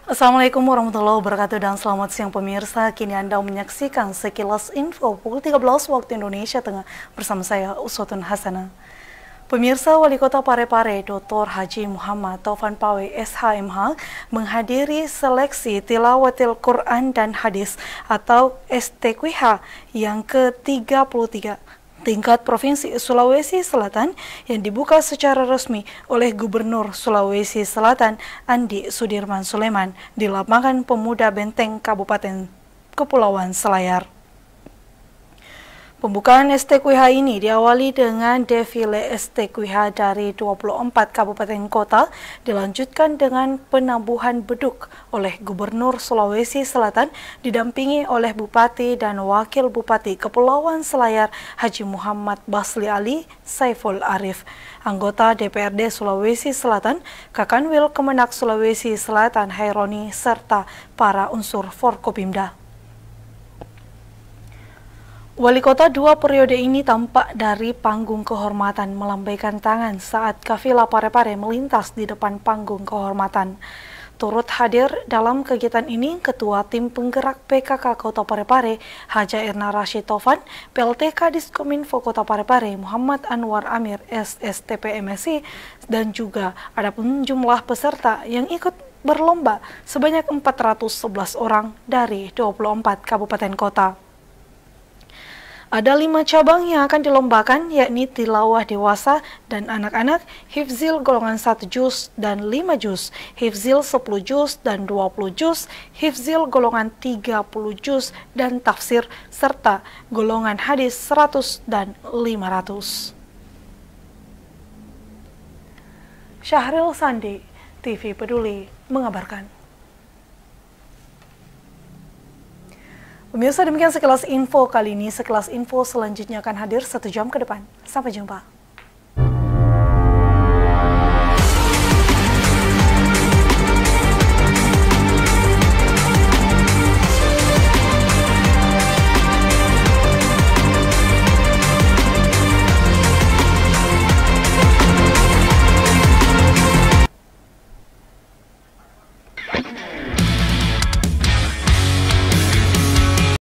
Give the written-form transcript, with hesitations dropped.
Assalamualaikum warahmatullahi wabarakatuh dan selamat siang pemirsa. Kini Anda menyaksikan sekilas info pukul 13 waktu Indonesia Tengah bersama saya Uswatun Hasanah. Pemirsa, Wali Kota Parepare Dr. Haji Muhammad Taufan Pawe SHMH menghadiri seleksi Tilawatil Quran dan Hadis atau STQH yang ke-33 tingkat Provinsi Sulawesi Selatan yang dibuka secara resmi oleh Gubernur Sulawesi Selatan Andi Sudirman Sulaiman di lapangan Pemuda Benteng Kabupaten Kepulauan Selayar. Pembukaan STQH ini diawali dengan defile STQH dari 24 kabupaten kota, dilanjutkan dengan penabuhan beduk oleh Gubernur Sulawesi Selatan didampingi oleh Bupati dan Wakil Bupati Kepulauan Selayar Haji Muhammad Basli Ali Saiful Arif, anggota DPRD Sulawesi Selatan, Kakanwil Kemenak Sulawesi Selatan Haironi, serta para unsur Forkopimda. Wali kota dua periode ini tampak dari panggung kehormatan melambaikan tangan saat kafilah Parepare melintas di depan panggung kehormatan. Turut hadir dalam kegiatan ini Ketua Tim Penggerak PKK Kota Parepare, Haja Erna Rashid Taufan, PLT Kadiskominfo Kota Parepare, Muhammad Anwar Amir, SSTP MSI, dan juga ada pun jumlah peserta yang ikut berlomba sebanyak 411 orang dari 24 kabupaten kota. Ada 5 cabang yang akan dilombakan, yakni tilawah dewasa dan anak-anak, hifzil golongan 1 juz dan 5 juz, hifzil 10 juz dan 20 juz, hifzil golongan 30 juz dan tafsir, serta golongan hadis 100 dan 500. Syahril Sandi, TV Peduli, mengabarkan. Pemirsa, demikian sekilas info kali ini. Sekilas info selanjutnya akan hadir 1 jam ke depan. Sampai jumpa.